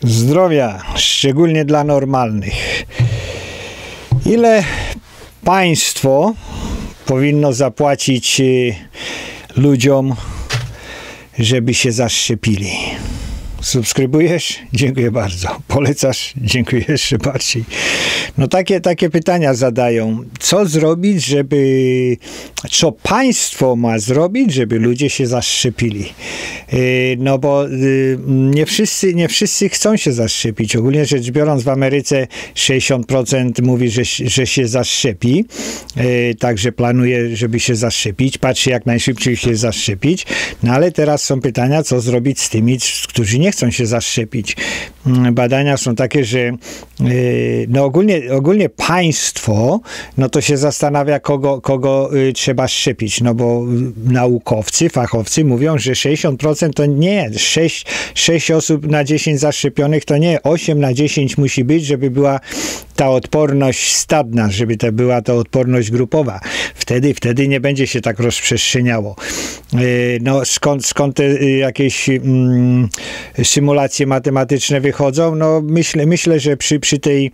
Zdrowia, szczególnie dla normalnych. Ile państwo powinno zapłacić ludziom, żeby się zaszczepili? Subskrybujesz? Dziękuję bardzo. Polecasz? Dziękuję jeszcze bardziej. No takie pytania zadają. Co zrobić, co państwo ma zrobić, żeby ludzie się zaszczepili? No bo nie wszyscy chcą się zaszczepić. Ogólnie rzecz biorąc w Ameryce 60% mówi, że się zaszczepi. Także planuje, żeby się zaszczepić. Patrzy jak najszybciej się zaszczepić. No ale teraz są pytania, co zrobić z tymi, którzy nie chcą się zaszczepić. Badania są takie, że no ogólnie państwo, no to się zastanawia, kogo trzeba szczepić, no bo naukowcy, fachowcy mówią, że 60% to nie, 6 osób na 10 zaszczepionych to nie, 8 na 10 musi być, żeby była ta odporność stadna, żeby to była ta odporność grupowa. Wtedy nie będzie się tak rozprzestrzeniało. No skąd te jakieś symulacje matematyczne wychodzą? No myślę, że przy tej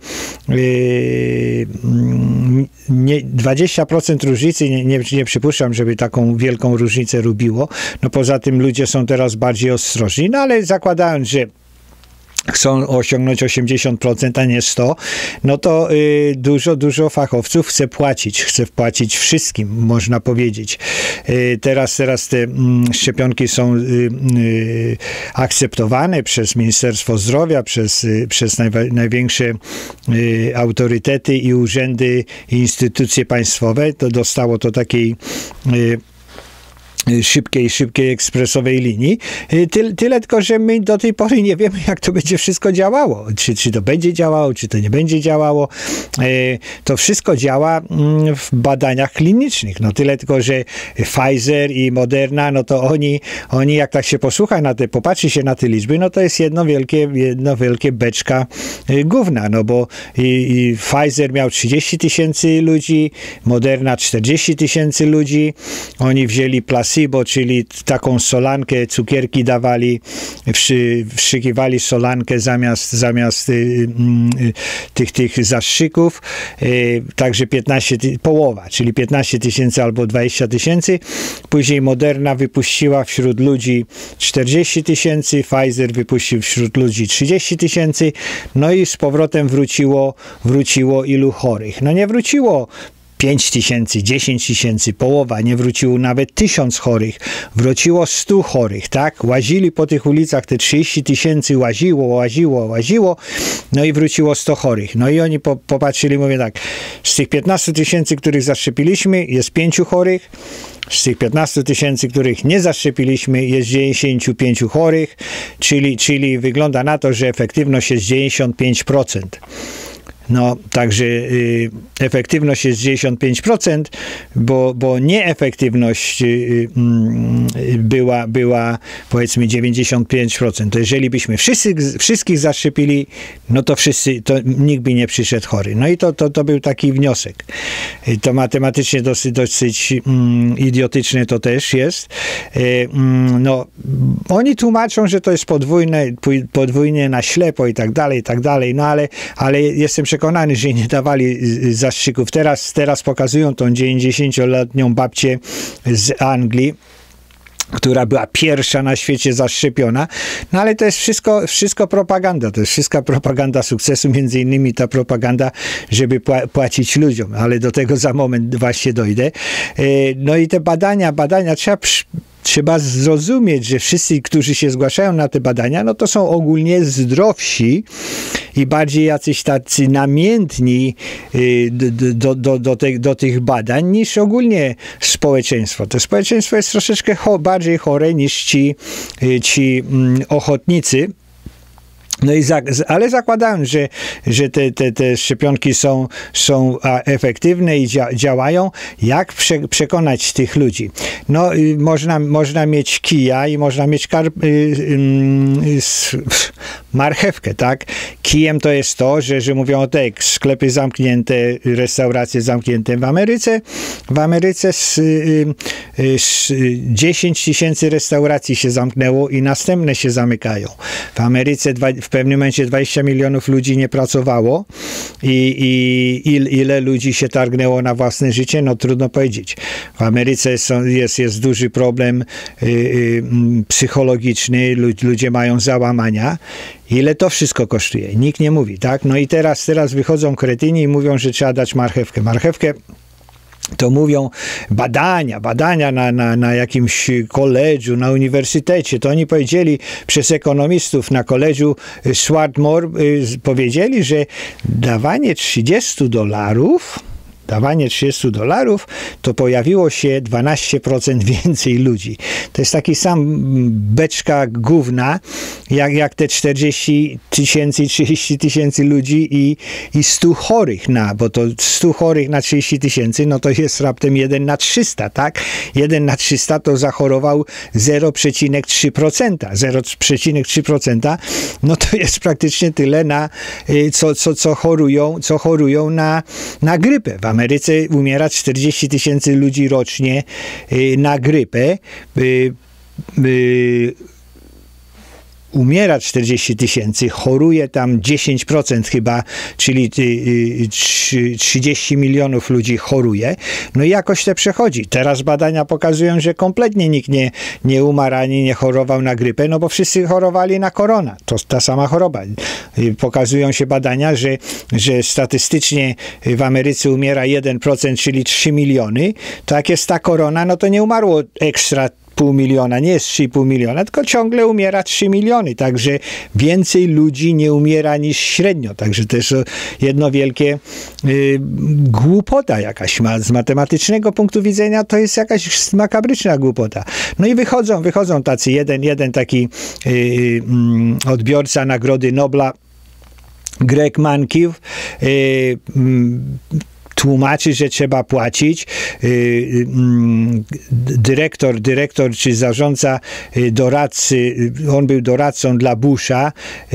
20% różnicy nie przypuszczam, żeby taką wielką różnicę robiło. No poza tym ludzie są teraz bardziej ostrożni, no ale zakładając, że chcą osiągnąć 80%, a nie 100%, no to dużo fachowców chce płacić wszystkim, można powiedzieć. Teraz te szczepionki są akceptowane przez Ministerstwo Zdrowia, przez największe autorytety i urzędy i instytucje państwowe. To dostało to takiej szybkiej ekspresowej linii. Tyle tylko, że my do tej pory nie wiemy, jak to będzie wszystko działało. Czy to będzie działało, czy to nie będzie działało. To wszystko działa w badaniach klinicznych. No tyle tylko, że Pfizer i Moderna, no to oni jak tak się posłucha popatrzy się na te liczby, no to jest jedno wielkie beczka gówna, no bo Pfizer miał 30 000 ludzi, Moderna 40 000 ludzi. Oni wzięli placebo, czyli taką solankę, cukierki dawali, wszykiwali solankę zamiast tych zastrzyków, także połowa, czyli 15 000 albo 20 000. Później Moderna wypuściła wśród ludzi 40 000, Pfizer wypuścił wśród ludzi 30 000, no i z powrotem wróciło ilu chorych? No nie wróciło 5 000, 10 000, połowa, nie wróciło nawet 1000 chorych, wróciło 100 chorych, tak? Łazili po tych ulicach, te 30 000 łaziło, no i wróciło 100 chorych. No i oni popatrzyli, mówię tak, z tych 15 000, których zaszczepiliśmy, jest 5 chorych, z tych 15 000, których nie zaszczepiliśmy, jest 95 chorych, czyli wygląda na to, że efektywność jest 95%. No, także efektywność jest 95%, bo nieefektywność była powiedzmy 95%. To jeżeli byśmy wszystkich zaszczepili, no to nikt by nie przyszedł chory. No i to był taki wniosek. To matematycznie dosyć idiotyczne to też jest. No, oni tłumaczą, że to jest podwójnie na ślepo i tak dalej, no ale jestem przekonany, że nie dawali zastrzyków. Teraz pokazują tą 90-letnią babcię z Anglii, która była pierwsza na świecie zaszczepiona, no ale to jest wszystko propaganda, to jest wszystko propaganda sukcesu, między innymi ta propaganda, żeby płacić ludziom, ale do tego za moment właśnie dojdę. No i te badania trzeba zrozumieć, że wszyscy, którzy się zgłaszają na te badania, no to są ogólnie zdrowsi i bardziej jacyś tacy namiętni do tych badań niż ogólnie społeczeństwo. To społeczeństwo jest troszeczkę bardziej chore niż ci ochotnicy. No i ale zakładając, że te szczepionki są efektywne i działają, jak przekonać tych ludzi? No można mieć kija i można mieć marchewkę, tak? Kijem to jest to, że mówią tak, sklepy zamknięte, restauracje zamknięte w Ameryce. W Ameryce 10 000 restauracji się zamknęło i następne się zamykają. W Ameryce w pewnym momencie 20 milionów ludzi nie pracowało i ile ludzi się targnęło na własne życie, no trudno powiedzieć. W Ameryce jest duży problem psychologiczny, ludzie mają załamania. Ile to wszystko kosztuje? Nikt nie mówi, tak? No i teraz wychodzą kretyni i mówią, że trzeba dać marchewkę. Marchewkę to mówią badania na jakimś koledżu, na uniwersytecie. To oni powiedzieli przez ekonomistów na koledżu Swarthmore, powiedzieli, że dawanie $30 to pojawiło się 12% więcej ludzi. To jest taki sam beczka gówna, jak te 40 tysięcy, 30 tysięcy ludzi i 100 chorych bo to 100 chorych na 30 tysięcy, no to jest raptem 1 na 300, tak? 1 na 300 to zachorował 0,3%. 0,3%, no to jest praktycznie tyle co chorują na grypę. W Ameryce umiera 40 tysięcy ludzi rocznie na grypę. Umiera 40 tysięcy, choruje tam 10% chyba, czyli 30 milionów ludzi choruje. No i jakoś to przechodzi. Teraz badania pokazują, że kompletnie nikt nie umarł ani nie chorował na grypę, no bo wszyscy chorowali na korona. To ta sama choroba. Pokazują się badania, że statystycznie w Ameryce umiera 1%, czyli 3 miliony. To jak jest ta korona, no to nie umarło ekstra 0,5 miliona, nie jest 3,5 miliona, tylko ciągle umiera 3 miliony, także więcej ludzi nie umiera niż średnio, także też jedno wielkie głupota jakaś, z matematycznego punktu widzenia to jest jakaś makabryczna głupota. No i wychodzą tacy, jeden taki odbiorca Nagrody Nobla, Greg Mankiw, tłumaczy, że trzeba płacić. Dyrektor czy zarządca doradcy, on był doradcą dla Busha,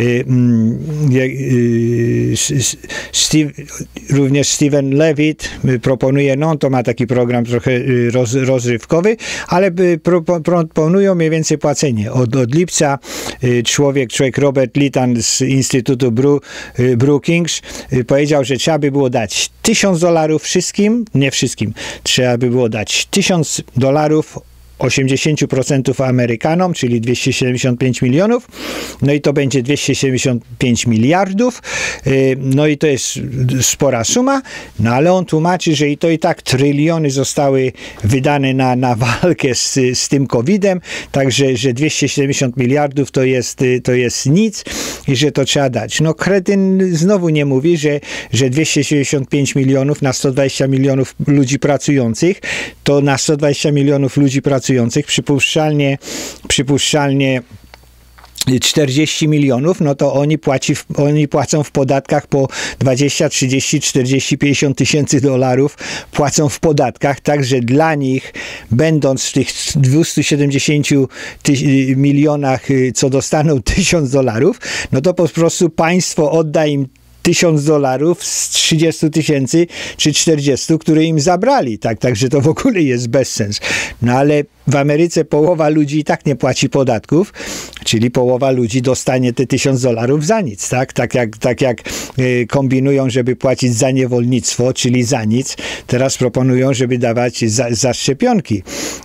również Steven Levitt proponuje, no to ma taki program trochę rozrywkowy, ale proponują mniej więcej płacenie. Od lipca człowiek Robert Litton z Instytutu Brookings powiedział, że trzeba by było dać $1000 wszystkim, nie wszystkim, trzeba by było dać $1000 80% Amerykanom, czyli 275 milionów, no i to będzie 275 miliardów, no i to jest spora suma, no ale on tłumaczy, że i tak tryliony zostały wydane na walkę z tym COVID-em, także, że 270 miliardów to jest nic i że to trzeba dać. No kretyn znowu nie mówi, że 275 milionów na 120 milionów ludzi pracujących, to na 120 milionów ludzi pracujących przypuszczalnie 40 milionów, no to oni płacą w podatkach po 20, 30, 40, 50 tysięcy dolarów płacą w podatkach, także dla nich, będąc w tych 270 milionach, co dostaną $1000, no to po prostu państwo odda im $1000 z 30 tysięcy czy 40, które im zabrali, także to w ogóle jest bezsens. No ale w Ameryce połowa ludzi i tak nie płaci podatków, czyli połowa ludzi dostanie te $1000 za nic, tak jak kombinują, żeby płacić za niewolnictwo, czyli za nic, teraz proponują, żeby dawać za szczepionki.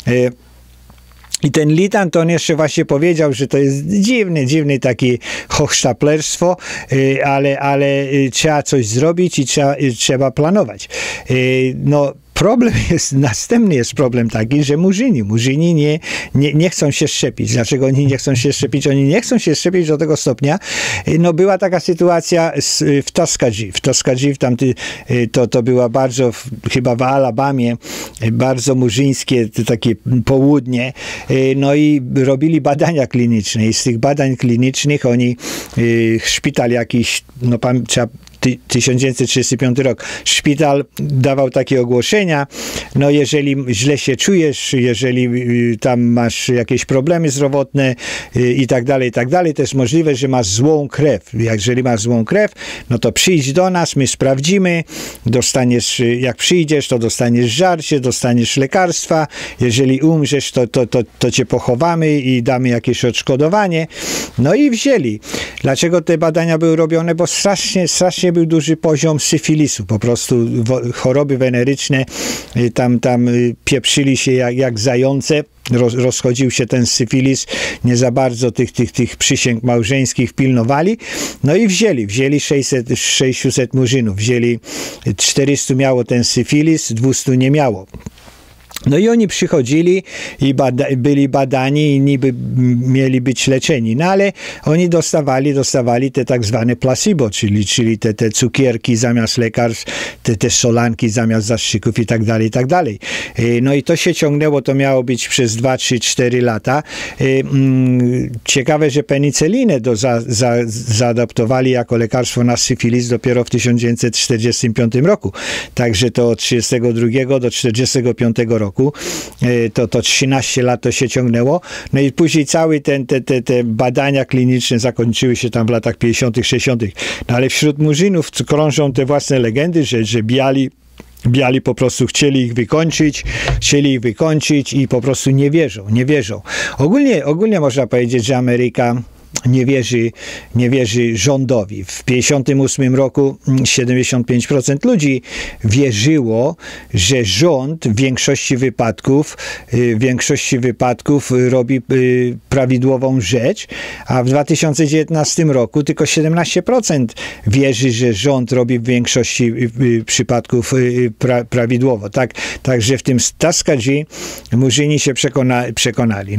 I ten Litton to on jeszcze właśnie powiedział, że to jest dziwny taki hochsztaplerstwo, ale trzeba coś zrobić i trzeba planować. No, następny jest problem taki, że Murzyni nie chcą się szczepić. Dlaczego oni nie chcą się szczepić? Oni nie chcą się szczepić do tego stopnia. No była taka sytuacja w Tuskegee. W Tuskegee to była bardzo, chyba w Alabamie, bardzo murzyńskie takie południe. No i robili badania kliniczne i z tych badań klinicznych oni szpital jakiś, no trzeba 1935 rok. Szpital dawał takie ogłoszenia, no jeżeli źle się czujesz, jeżeli tam masz jakieś problemy zdrowotne i tak dalej, to jest możliwe, że masz złą krew. Jeżeli masz złą krew, no to przyjdź do nas, my sprawdzimy, dostaniesz, jak przyjdziesz, to dostaniesz żarcie, dostaniesz lekarstwa, jeżeli umrzesz, to cię pochowamy i damy jakieś odszkodowanie. No i wzięli. Dlaczego te badania były robione? Bo strasznie był duży poziom syfilisu, po prostu choroby weneryczne, tam pieprzyli się jak zające, rozchodził się ten syfilis, nie za bardzo tych przysięg małżeńskich pilnowali, no i wzięli 600 murzynów, 400 miało ten syfilis, 200 nie miało. No i oni przychodzili i byli badani i niby mieli być leczeni, no ale oni dostawali te tak zwane placebo, czyli te cukierki zamiast lekarstw, te solanki zamiast zastrzyków i tak dalej. No i to się ciągnęło, to miało być przez 2, 3, 4 lata. Ciekawe, że penicylinę zaadaptowali jako lekarstwo na syfilis dopiero w 1945 roku. Także to od 1932 do 1945 roku. To 13 lat to się ciągnęło. No i później całe te badania kliniczne zakończyły się tam w latach 50., 60. No ale wśród murzynów krążą te własne legendy, że biali po prostu chcieli ich wykończyć i po prostu nie wierzą. Ogólnie można powiedzieć, że Ameryka nie wierzy rządowi. W 1958 roku 75% ludzi wierzyło, że rząd w większości wypadków robi prawidłową rzecz, a w 2019 roku tylko 17% wierzy, że rząd robi w większości przypadków prawidłowo. Także w tym Tuskegee murzyni się przekonali.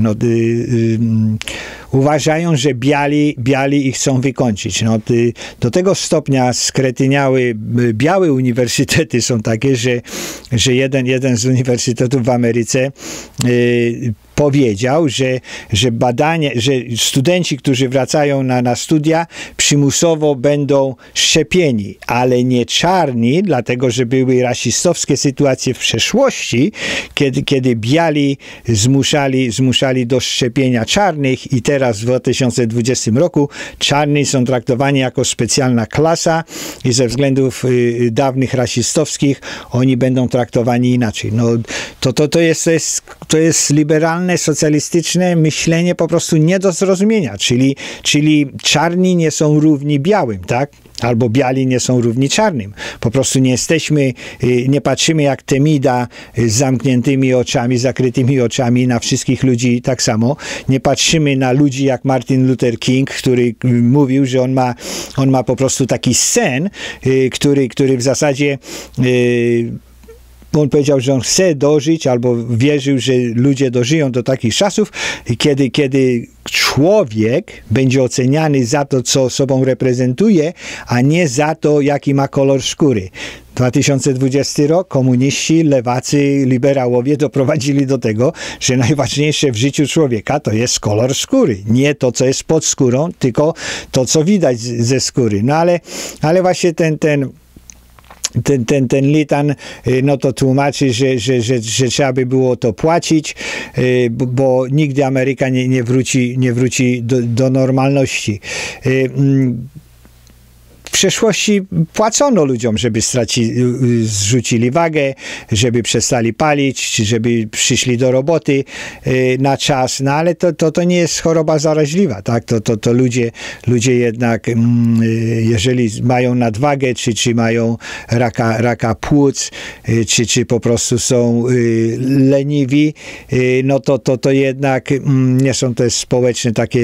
Uważają, że biali ich chcą wykończyć. Do tego stopnia skretyniałe białe uniwersytety są takie, że jeden z uniwersytetów w Ameryce powiedział, że studenci, którzy wracają na studia, przymusowo będą szczepieni, ale nie czarni, dlatego że były rasistowskie sytuacje w przeszłości, kiedy biali zmuszali do szczepienia czarnych i teraz w 2020 roku czarni są traktowani jako specjalna klasa i ze względów dawnych rasistowskich oni będą traktowani inaczej. To jest liberalne, socjalistyczne myślenie po prostu nie do zrozumienia, czyli czarni nie są równi białym, tak? Albo biali nie są równi czarnym. Po prostu nie patrzymy jak Temida z zamkniętymi oczami, zakrytymi oczami na wszystkich ludzi tak samo. Nie patrzymy na ludzi jak Martin Luther King, który mówił, że on ma po prostu taki sen, który w zasadzie on powiedział, że on chce dożyć, albo wierzył, że ludzie dożyją do takich czasów, kiedy człowiek będzie oceniany za to, co sobą reprezentuje, a nie za to, jaki ma kolor skóry. 2020 rok komuniści, lewacy, liberałowie doprowadzili do tego, że najważniejsze w życiu człowieka to jest kolor skóry. Nie to, co jest pod skórą, tylko to, co widać ze skóry. No ale właśnie ten Litan to tłumaczy, że trzeba by było to płacić, bo nigdy Ameryka nie wróci do normalności. W przeszłości płacono ludziom, żeby zrzucili wagę, żeby przestali palić, żeby przyszli do roboty na czas, no ale to nie jest choroba zaraźliwa, tak? To ludzie jednak, jeżeli mają nadwagę, czy mają raka płuc, czy po prostu są leniwi, no to jednak nie są te społeczne takie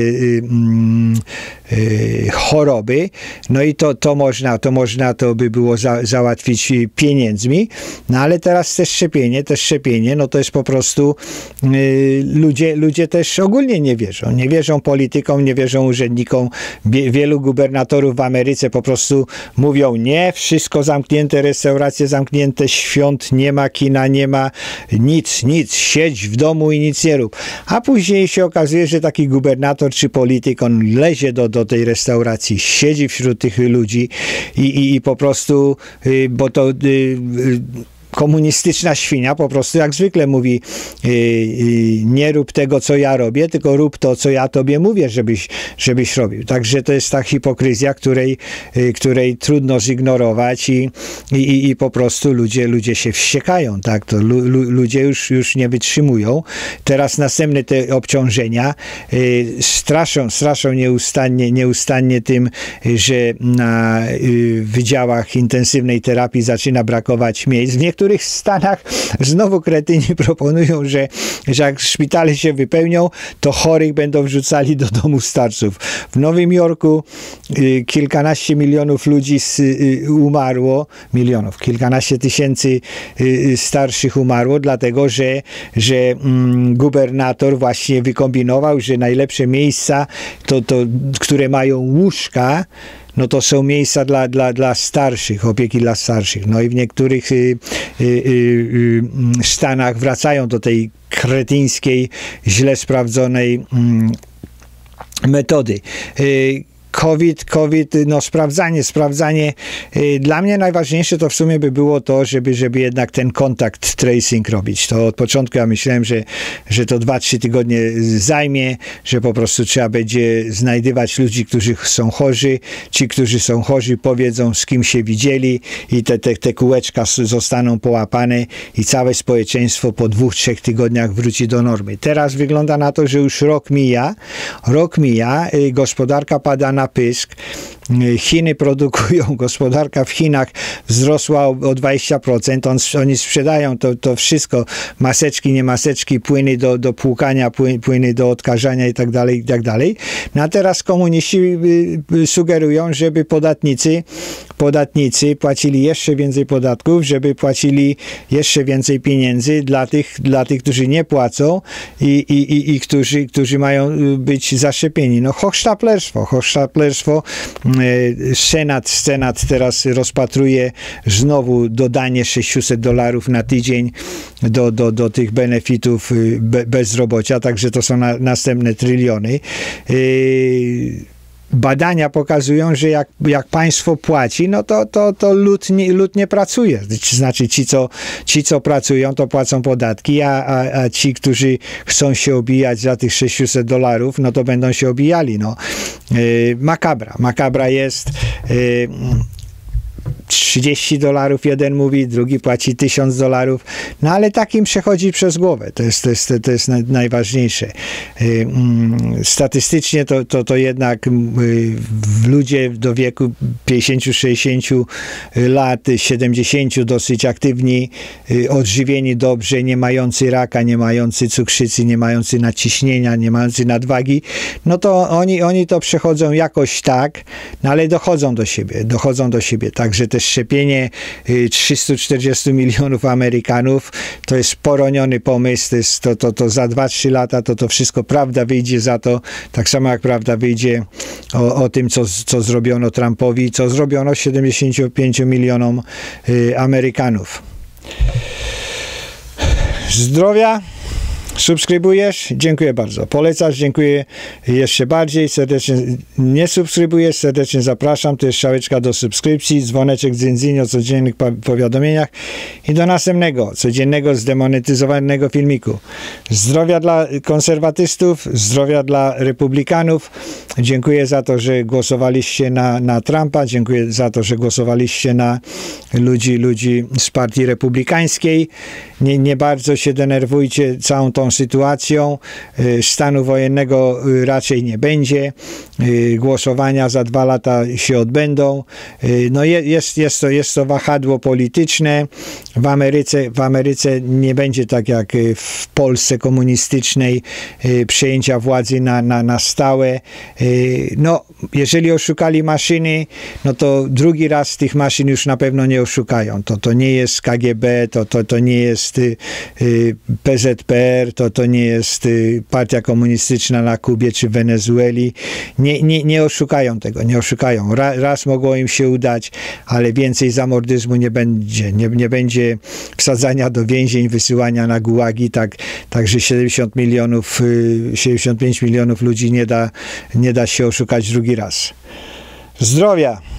choroby, no i to można to by było załatwić pieniędzmi, no ale teraz te szczepienie, no to jest po prostu ludzie też ogólnie nie wierzą politykom, nie wierzą urzędnikom. Wielu gubernatorów w Ameryce po prostu mówią nie, wszystko zamknięte, restauracje zamknięte, świąt nie ma, kina nie ma, nic, siedź w domu i nic nie rób. A później się okazuje, że taki gubernator czy polityk, on lezie do tej restauracji, siedzi wśród tych ludzi, ludzi i po prostu, bo to komunistyczna świnia po prostu jak zwykle mówi, nie rób tego, co ja robię, tylko rób to, co ja tobie mówię, żebyś robił. Także to jest ta hipokryzja, której trudno zignorować i po prostu ludzie się wściekają. Tak? To ludzie już nie wytrzymują. Teraz następne te obciążenia straszą nieustannie tym, że na wydziałach intensywnej terapii zaczyna brakować miejsc. W niektórych stanach znowu kretyni proponują, że jak szpitale się wypełnią, to chorych będą wrzucali do domu starców. W Nowym Jorku kilkanaście milionów ludzi umarło, kilkanaście tysięcy starszych umarło, dlatego że gubernator właśnie wykombinował, że najlepsze miejsca, które mają łóżka, no to są miejsca dla starszych, opieki dla starszych. No i w niektórych stanach wracają do tej kretyńskiej, źle sprawdzonej metody. COVID, no sprawdzanie. Dla mnie najważniejsze to w sumie by było to, żeby jednak ten contact tracing robić. To od początku ja myślałem, że to 2-3 tygodnie zajmie, że po prostu trzeba będzie znajdywać ludzi, którzy są chorzy. Ci, którzy są chorzy, powiedzą, z kim się widzieli i te kółeczka zostaną połapane i całe społeczeństwo po 2-3 tygodniach wróci do normy. Teraz wygląda na to, że już rok mija, gospodarka pada na pysk. Chiny produkują, gospodarka w Chinach wzrosła o 20%, oni sprzedają to wszystko, maseczki, nie maseczki, płyny do płukania, płyny do odkażania i tak dalej. No a teraz komuniści sugerują, żeby podatnicy płacili jeszcze więcej podatków, żeby płacili jeszcze więcej pieniędzy dla tych, którzy nie płacą i którzy mają być zaszczepieni. No hochsztaplerstwo. Senat teraz rozpatruje znowu dodanie $600 na tydzień do tych benefitów bezrobocia, także to są następne tryliony. Badania pokazują, że jak państwo płaci, no to lud nie pracuje. Znaczy ci, co pracują, to płacą podatki, a ci, którzy chcą się obijać za tych $600, no to będą się obijali. No. Makabra jest. $30 jeden mówi, drugi płaci $1000, no ale takim przechodzi przez głowę. To jest najważniejsze. Statystycznie to jednak ludzie do wieku 50-60 lat, 70 dosyć aktywni, odżywieni dobrze, nie mający raka, nie mający cukrzycy, nie mający nadciśnienia, nie mający nadwagi, no to oni to przechodzą jakoś tak, no ale dochodzą do siebie. Także też szczepienie 340 milionów Amerykanów to jest poroniony pomysł, to za 2-3 lata to wszystko prawda wyjdzie za to, tak samo jak prawda wyjdzie o tym, co zrobiono Trumpowi, co zrobiono 75 milionom Amerykanów. Zdrowia! Subskrybujesz? Dziękuję bardzo. Polecasz? Dziękuję jeszcze bardziej. Serdecznie nie subskrybujesz? Serdecznie zapraszam. To jest strzałeczka do subskrypcji, dzwoneczek dzyndzin o codziennych powiadomieniach i do następnego, codziennego, zdemonetyzowanego filmiku. Zdrowia dla konserwatystów, zdrowia dla republikanów. Dziękuję za to, że głosowaliście na Trumpa. Dziękuję za to, że głosowaliście na ludzi z partii republikańskiej. Nie bardzo się denerwujcie całą tą sytuacją. Stanu wojennego raczej nie będzie. Głosowania za 2 lata się odbędą. No jest to wahadło polityczne. W Ameryce nie będzie tak jak w Polsce komunistycznej przejęcia władzy na stałe. No, jeżeli oszukali maszyny, no to drugi raz tych maszyn już na pewno nie oszukają. To nie jest KGB, to nie jest PZPR, to nie jest partia komunistyczna na Kubie czy Wenezueli. Nie oszukają tego, nie oszukają. Raz mogło im się udać, ale więcej zamordyzmu nie będzie. Nie będzie wsadzania do więzień, wysyłania na gułagi, także 75 milionów ludzi nie da się oszukać drugi raz. Zdrowia!